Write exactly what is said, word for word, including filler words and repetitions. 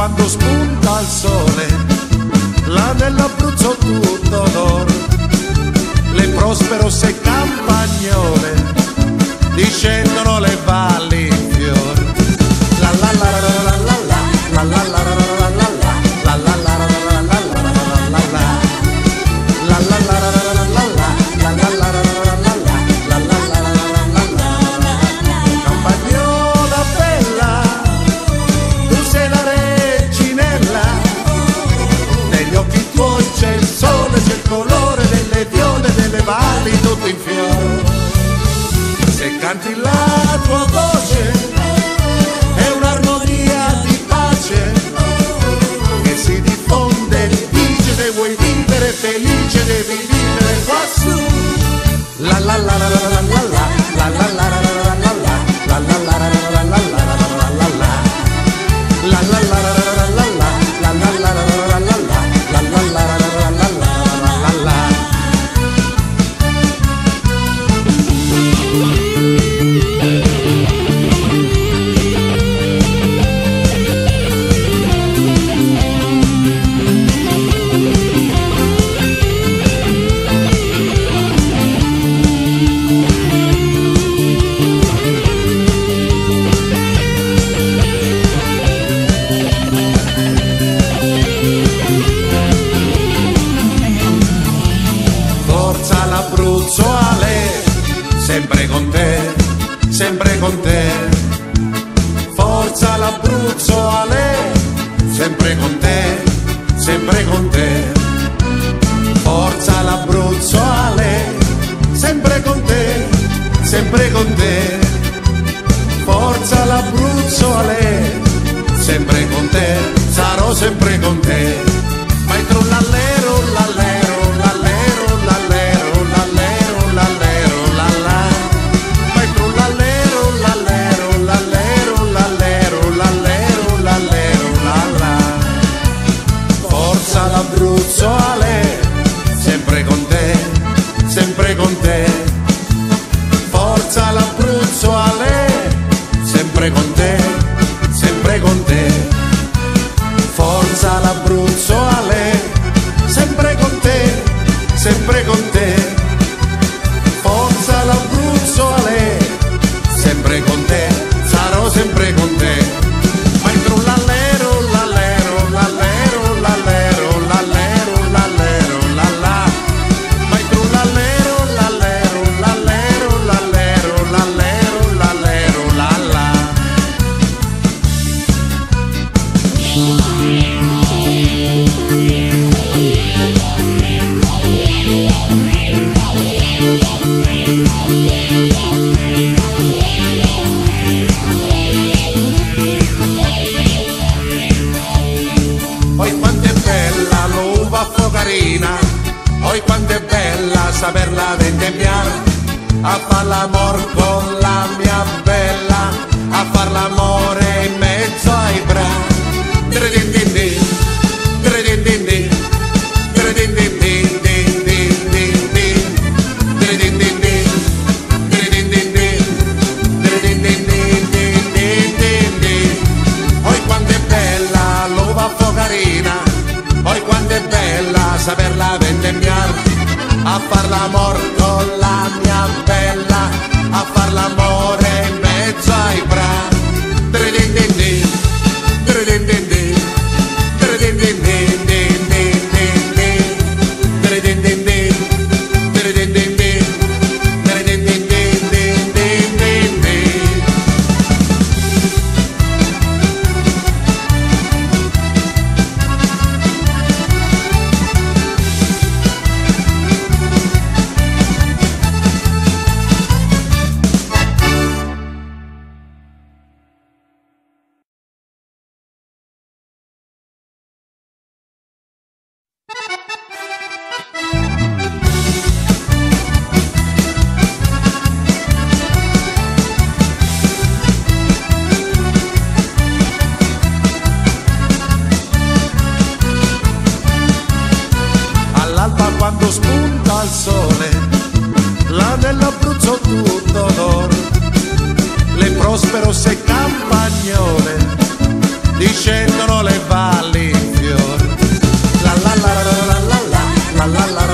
quando spunta il sole, là nell'Abruzzo tutto d'oro, le prosperose campagnole discendono le valli in fior. La la la la la la la la la la la la la la la la campagnola bella, tu sei la reginella, negli occhi tuoi c'è il sole, c'è il colore delle viole, delle valli tutto in fiore. Se canti la tua voce è un'armonia di pace che si diffonde, dice se vuoi vivere felice devi vivere quassù. La la la la la la la la la la la la la la la la la la la la sempre con te, sempre con te, forza l'Abruzzo Ale, sempre con te, sempre con te, forza l'Abruzzo Ale, sempre con te, sempre con te, forza l'Abruzzo Ale, sempre con te, sarò sempre con te, maestro l'allero, l'allero, l'allero, l'allero, l'allero, l'allero. L'Abruzzo Ale, sempre con te, sempre con te, forza l'Abruzzo Ale, sempre con te, sempre con te, forza l'Abruzzo Ale, sempre con te, sempre con te, forza l'Abruzzo Ale, sempre con te, sarò sempre con te. Maestro l'allero, l'allero, l'allero, l'allero. Poi quanto è bella saperla vendemmiare, a far l'amor con la mia bella, a far l'amore in mezzo ai bracci. Tridindindi, tridindindi, tridindindi, tridindindi, tridindindi, tridindindi, tridindindi. Poi quanto è bella l'uva focarina, poi quanto è bella saperla vendemmiare, a far l'amor con la mia bella, a far l'amore in mezzo ai bracci. Tridindindi, tridindindi, tridindindi, tridindindi, tridindindi, tridindindi, tridindindi. Quando spunta il sole, là nell'Abruzzo tutto d'oro, le prosperose campagnole discendono le valli la la